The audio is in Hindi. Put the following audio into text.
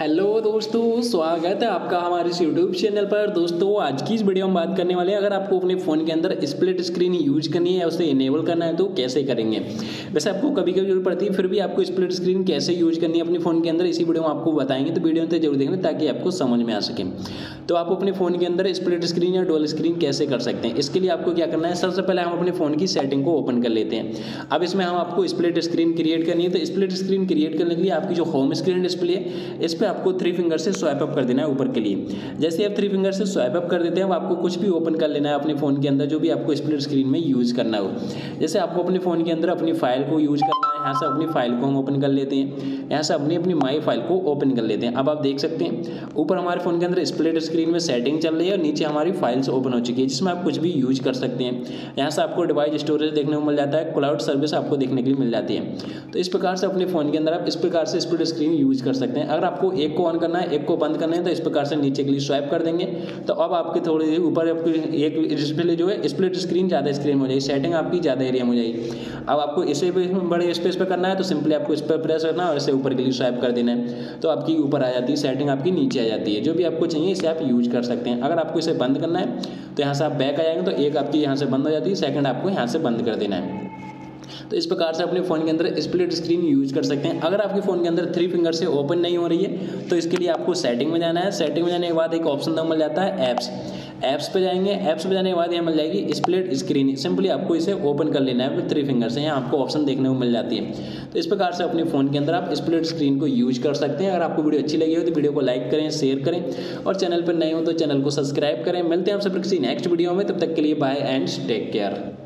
हेलो दोस्तों, स्वागत है आपका हमारे इस यूट्यूब चैनल पर। दोस्तों आज की इस वीडियो में बात करने वाले हैं, अगर आपको अपने फ़ोन के अंदर स्प्लिट स्क्रीन यूज करनी है, उसे इनेबल करना है तो कैसे करेंगे। वैसे आपको कभी कभी जरूरत पड़ती है, फिर भी आपको स्प्लिट स्क्रीन कैसे यूज करनी है अपने फ़ोन के अंदर, इसी वीडियो में आपको बताएंगे। तो वीडियो में जरूर देखना ताकि आपको समझ में आ सके। तो आप अपने फ़ोन के अंदर स्प्लिट स्क्रीन या डुअल स्क्रीन कैसे कर सकते हैं, इसके लिए आपको क्या करना है। सबसे पहले हम अपने फ़ोन की सेटिंग को ओपन कर लेते हैं। अब इसमें हम आपको स्प्लिट स्क्रीन क्रिएट करनी है। तो स्प्लिट स्क्रीन क्रिएट करने के लिए आपकी जो होम स्क्रीन डिस्प्ले है, इस पर आपको 3 फिंगर से स्वाइप अप कर देना है ऊपर के लिए। जैसे आप 3 फिंगर से स्वाइप अप कर देते हैं, अब आपको कुछ भी ओपन कर लेना है अपने फ़ोन के अंदर, जो भी आपको स्प्लिट स्क्रीन में यूज़ करना हो। जैसे आपको अपने फ़ोन के अंदर अपनी फाइल को यूज़ करना है, यहाँ से अपनी फाइल को हम ओपन कर लेते हैं। यहाँ से अपनी माई फाइल को ओपन कर लेते हैं। अब आप देख सकते हैं ऊपर हमारे फ़ोन के अंदर स्प्लिट स्क्रीन में सेटिंग चल रही है और नीचे हमारी फाइल्स ओपन हो चुकी है, जिसमें आप कुछ भी यूज कर सकते हैं। यहाँ से आपको डिवाइस स्टोरेज देखने को मिल जाता है, क्लाउड सर्विस आपको देखने के लिए मिल जाती है। तो इस प्रकार से अपने फ़ोन के अंदर आप इस प्रकार से स्प्लिट स्क्रीन यूज कर सकते हैं। अगर आपको एक को ऑन करना है, एक को बंद करना है, तो इस प्रकार से नीचे के लिए स्वाइप कर देंगे। तो अब आपके थोड़ी देर ऊपर आपकी एक डिस्प्ले जो है स्प्लिट स्क्रीन ज़्यादा स्क्रीन हो जाएगी, सेटिंग आपकी ज़्यादा एरिया में हो जाएगी। अब आपको इसे भी बड़े स्पेस पर करना है, तो सिंपली आपको इस पर प्रेस करना है और इसे ऊपर के लिए स्वाइप कर देना है। तो आपकी ऊपर आ जाती है सेटिंग, आपकी नीचे आ जाती है। जो भी आपको चाहिए इसे आप यूज कर सकते हैं। अगर आपको इसे बंद करना है तो यहाँ से आप बैक आ जाएंगे, तो एक आपकी यहाँ से बंद हो जाती है, सेकंड आपको यहाँ से बंद कर देना है। तो इस प्रकार से अपने फ़ोन के अंदर स्प्लिट स्क्रीन यूज कर सकते हैं। अगर आपके फ़ोन के अंदर 3 फिंगर से ओपन नहीं हो रही है, तो इसके लिए आपको सेटिंग में जाना है। सेटिंग में जाने के बाद एक ऑप्शन मिल जाता है ऐप्स पे जाएंगे। ऐप्स पे जाने के बाद यहाँ मिल जाएगी स्प्लिट स्क्रीन। सिंपली आपको इसे ओपन कर लेना है 3 फिंगर से। यहाँ आपको ऑप्शन देखने को मिल जाती है। तो इस प्रकार से अपने फ़ोन के अंदर आप स्प्लिट स्क्रीन को यूज कर सकते हैं। अगर आपको वीडियो अच्छी लगी हो तो वीडियो को लाइक करें, शेयर करें और चैनल पर नए हो तो चैनल को सब्सक्राइब करें। मिलते हैं आपसे किसी नेक्स्ट वीडियो में, तब तक के लिए बाय एंड टेक केयर।